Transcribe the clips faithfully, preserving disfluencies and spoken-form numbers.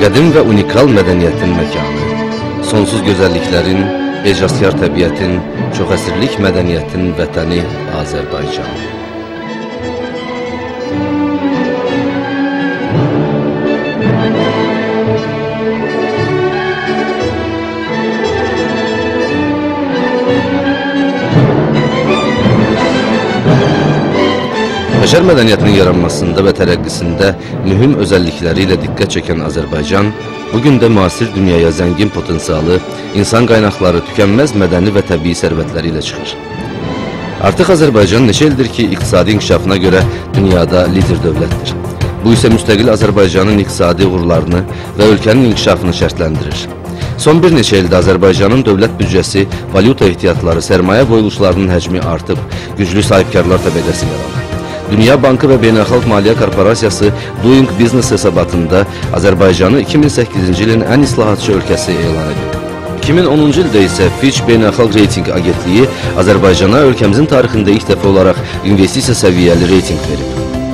qədim və unikal mədəniyyətin məkanı, sonsuz gözəlliklərin, ecazkar təbiətin, çoxəsrlik mədəniyyətin vətəni Azərbaycan. Bəşər mədəniyyətinin yaranmasında və tərəqqisində mühüm özəllikləri ilə diqqət çəkən Azərbaycan, bugün də müasir dünyaya zəngin potensialı, insan qaynaqları, tükənməz mədəni və təbii sərvətləri ilə çıxır. Artıq Azərbaycan neçə ildir ki, iqtisadi inkişafına görə dünyada lider dövlətdir. Bu isə müstəqil Azərbaycanın iqtisadi uğurlarını və ölkənin inkişafını şərtləndirir. Son bir neçə ildə Azərbaycanın dövlət büdcəsi, valyuta ehtiyatları, sərmayə qoyuluşlarının həcmi artıb, güclü sahibkarlar təbəqəsi yaranır. Dünya Bankı və Beynəlxalq Maliyyə Korporasiyası Doing Business hesabatında Azərbaycanı iki min səkkizinci ilin ən islahatçı ölkəsi elan edib. iki min onuncu ildə isə Fitch Beynəlxalq Reyting Agentliyi Azərbaycana ölkəmizin tarixində ilk dəfə olaraq investisiya səviyyəli reyting verib.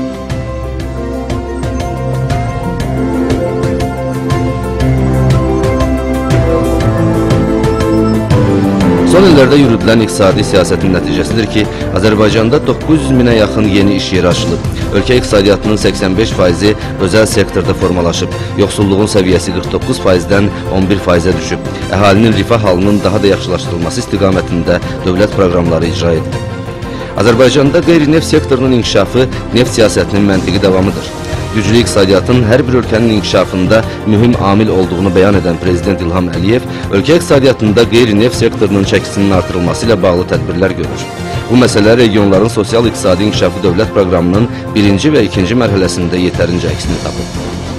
Son illərdə yürüdülən iqtisadi siyasətin nəticəsidir ki, Azərbaycanda doqquz yüz minə yaxın yeni iş yeri açılıb. Ölkə iqtisadiyyatının səksən beş faizi özəl sektorda formalaşıb. Yoxsulluğun səviyyəsi qırx doqquz faizdən on bir faizə düşüb. Əhalinin rifah halının daha da yaxşılaşdırılması istiqamətində dövlət proqramları icra edilir. Azərbaycanda qeyri-neft sektorunun inkişafı neft siyasətinin məntiqi davamıdır. Güclü iqtisadiyyatın hər bir ölkənin inkişafında mühüm amil olduğunu bəyan edən Prezident İlham Əliyev, ölkə iqtisadiyyatında qeyri-neft sektorunun çəkisinin artırılması ilə bağlı tədbirlər görür. Bu məsələ regionların sosial-iqtisadi inkişafı dövlət proqramının birinci və ikinci mərhələsində yetərincə əksini tapıb.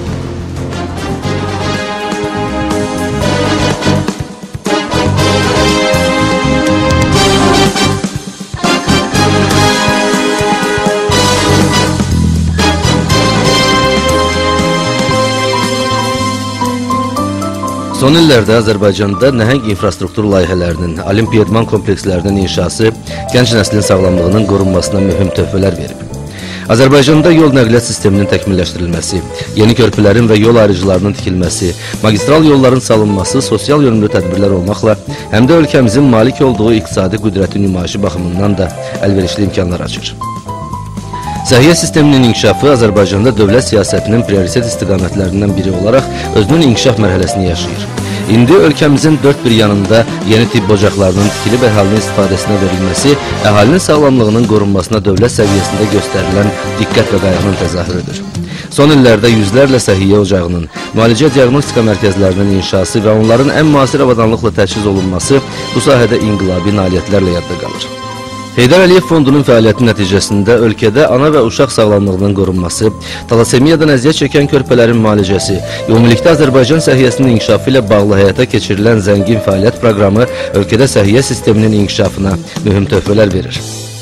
Son illərdə Azərbaycanda nəhəng infrastruktur layihələrinin, olimpiyadman komplekslərinin inşası gənc nəslin sağlamlığının qorunmasına mühüm töhfələr verib. Azərbaycanda yol nəqliyyat sisteminin təkmilləşdirilməsi, yeni körpülərin və yol ayrıcılarının tikilməsi, magistral yolların salınması sosial yönümlü tədbirlər olmaqla, həm də ölkəmizin malik olduğu iqtisadi qüdrəti nümayişi baxımından da əlverişli imkanlar açır. Səhiyyə sisteminin inkişafı Azərbaycanda dövlət siyasətinin prioritet istiqamətlərindən biri olaraq özünün inkişaf mərhələsini yaşayır. İndi ölkəmizin dörd bir yanında yeni tibb ocaqlarının tikilib əhalinin istifadəsinə verilməsi, əhalinin sağlamlığının qorunmasına dövlət səviyyəsində göstərilən diqqət və qayğının təzahürüdür. Son illərdə yüzlərlə səhiyyə ocağının, müalicə diaqnostika mərkəzlərinin inşası və onların ən müasir avadanlıqla təchiz olunması bu sahədə inqilabi nailiyyətlərlə yadda qalır. Heydər Əliyev Fondunun fəaliyyəti nəticəsində ölkədə ana və uşaq sağlamlığının qorunması, talasemiyadan əziyyət çəkən körpələrin müalicəsi, ümumilikdə Azərbaycan səhiyyəsinin inkişafı ilə bağlı həyata keçirilən zəngin fəaliyyət proqramı ölkədə səhiyyə sisteminin inkişafına mühüm töhfələr verir.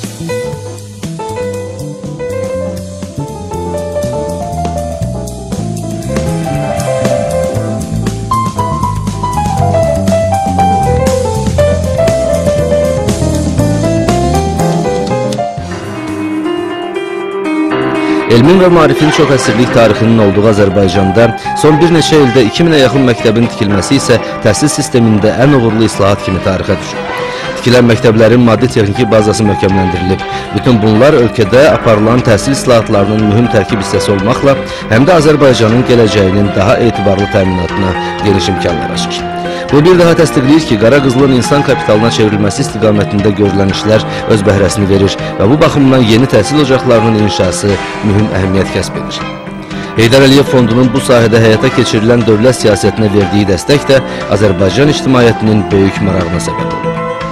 Elmin və marifin çox əsrlik tarixinin olduğu Azərbaycanda son bir neçə ildə iki minə yaxın məktəbin tikilməsi isə təhsil sistemində ən uğurlu islahat kimi tarixə düşür. Tikilən məktəblərin maddi-texniki bazası möhkəmləndirilib. Bütün bunlar ölkədə aparılan təhsil islahatlarının mühüm tərkib hissəsi olmaqla həm də Azərbaycanın gələcəyinin daha etibarlı təminatına geniş imkanlar açır. Bu bir daha təsdiqləyir ki, qara qızılın insan kapitalına çevrilməsi istiqamətində görülən işlər öz bəhrəsini verir və bu baxımdan yeni təhsil ocaqlarının inşası mühüm əhəmiyyət kəsb edir. Heydər Əliyev Fondunun bu sahədə həyata keçirilən dövlət siyasətinə verdiyi dəstək də Azərbaycan ictimaiyyətinin böyük marağına səbəb olur.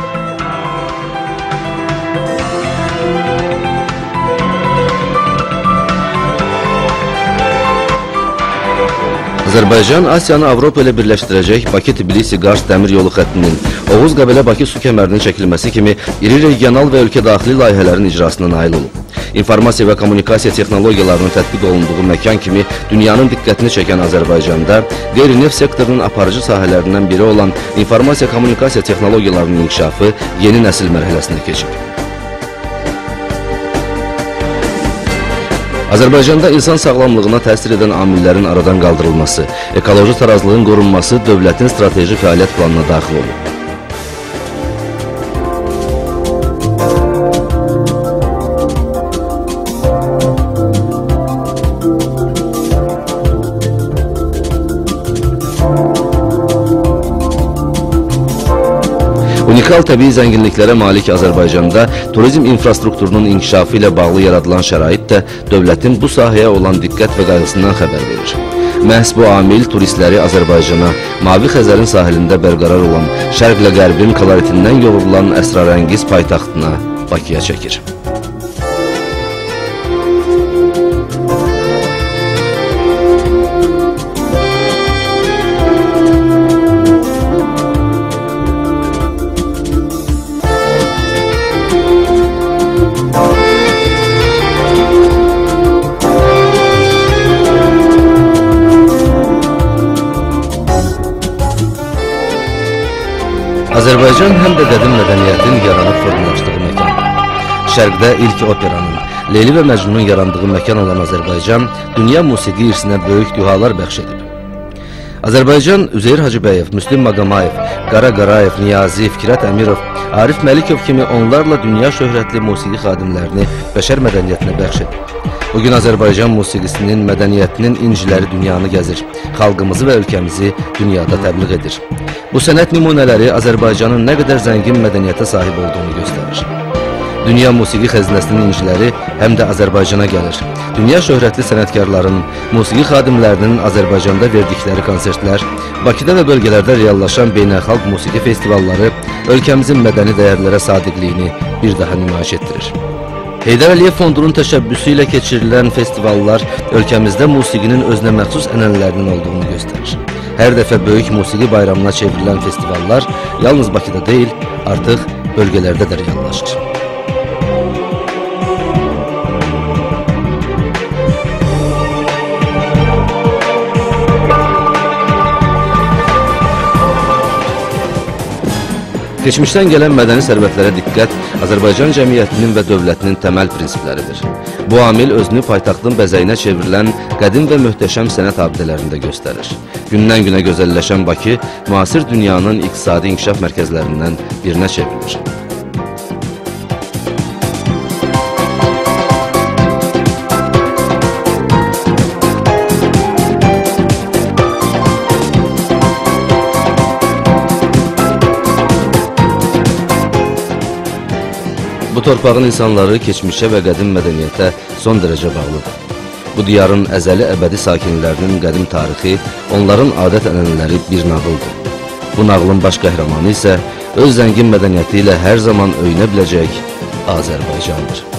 Azərbaycan Asiyanı Avropa ilə birləşdirəcək Bakı-Tbilisi-Qars dəmir yolu xəttinin, Oğuz-Qəbələ-Bakı su kəmərinin çəkilməsi kimi iri regional və ölkə daxili layihələrin icrasına nail olub. İnformasiya və kommunikasiya texnologiyalarının tətbiq olunduğu məkan kimi dünyanın diqqətini çəkən Azərbaycanda qeyri-neft sektorunun aparıcı sahələrindən biri olan informasiya-kommunikasiya texnologiyalarının inkişafı yeni nəsil mərhələsinə keçib. Azərbaycanda insan sağlamlığına təsir edən amillərin aradan qaldırılması, ekoloji tarazlığın qorunması dövlətin strateji fəaliyyət planına daxil olub. Unikal təbii zənginliklərə malik Azərbaycanda turizm infrastrukturunun inkişafı ilə bağlı yaradılan şərait də dövlətin bu sahəyə olan diqqət və qayğısından xəbər verir. Məhz bu amil turistləri Azərbaycana, Mavi Xəzərin sahilində bərqərar olan Şərqlə Qərbin koloritindən yoğrulan əsrarəngiz paytaxtına, Bakıya çəkir. Azərbaycan həm də qədim mədəniyyətin yaranıb formalaşdığı məkandır. Şərqdə ilk operanın, Leyli və Məcnunun yarandığı məkan olan Azərbaycan, dünya musiqi irsinə böyük dühalar bəxş edib. Azərbaycan, Üzeyir Hacıbəyov, Müslüm Maqamayev, Qara Qarayev, Niyazi, Fikrət Əmirov, Arif Məlikov kimi onlarla dünya şöhrətli musiqi xadimlərini bəşər mədəniyyətinə bəxş edib. Bugün Azərbaycan musiqisinin, mədəniyyətinin inciləri dünyanı gəzir, xalqımızı və ölkəmizi dünyada təbliğ edir. Bu sənət nümunələri Azərbaycanın nə qədər zəngin mədəniyyətə sahib olduğunu göstərir. Dünya musiqi xəzinəsinin inciləri həm də Azərbaycana gəlir. Dünya şöhrətli sənətkarların, musiqi xadimlərinin Azərbaycanda verdikləri konsertlər, Bakıda və bölgələrdə reallaşan beynəlxalq musiqi festivalları ölkəmizin mədəni dəyərlərə sadiqliyini bir daha nümayiş etdirir. Heydər Əliyev Fondunun təşəbbüsü ilə keçirilən festivallar ölkəmizdə musiqinin özünə məxsus ənənələrinin olduğunu göstərir. Hər dəfə böyük musiqi bayramına çevrilən festivallar yalnız Bakıda deyil, artıq bölgələrdə də reallaşır. Keçmişdən gələn mədəni sərvətlərə diqqət Azərbaycan cəmiyyətinin və dövlətinin təməl prinsipləridir. Bu amil özünü paytaxtın bəzəyinə çevrilən qədim və möhtəşəm sənət abidələrində göstərir. Gündən günə gözəlləşən Bakı, müasir dünyanın iqtisadi inkişaf mərkəzlərindən birinə çevrilir. Bu torpağın insanları keçmişə və qədim mədəniyyətə son dərəcə bağlıdır. Bu diyarın əzəli əbədi sakinlərinin qədim tarixi, onların adət-ənənələri bir nağıldır. Bu nağılın baş qəhrəmanı isə öz zəngin mədəniyyəti ilə hər zaman öyünə biləcək Azərbaycandır.